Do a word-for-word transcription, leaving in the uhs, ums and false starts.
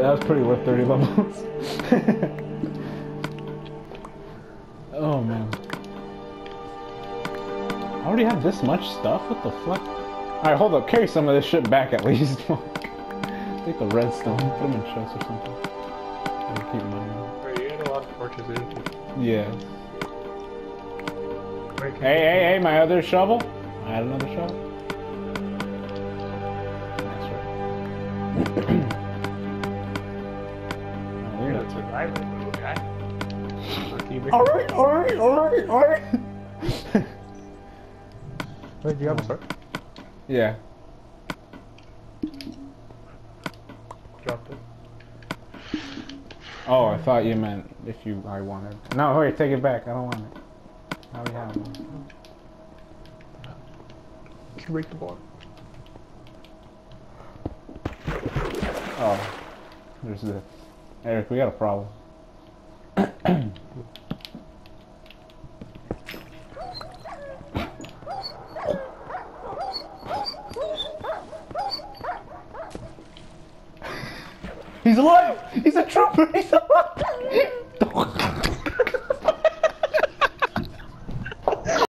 that was pretty worth thirty levels. Oh man. I already have this much stuff? What the fuck? Alright, hold up. Carry some of this shit back at least. Take the redstone, put them in chests or something. I'll keep mine. Wait, you had a lot of torches, didn't you? Yeah. Wait, Hey, hey, hey, my other shovel? I had another shovel. That's right. Oh, weird. That's a survivor, okay? Alright, alright, alright, alright. Wait, do you have a sword? Yeah. Dropped it. Oh, I thought you meant if you I wanted. No, wait, take it back. I don't want it. I already have one. Can you break the board? Oh, there's this. Eric, we got a problem. He's alive! He's a trooper! He's alive!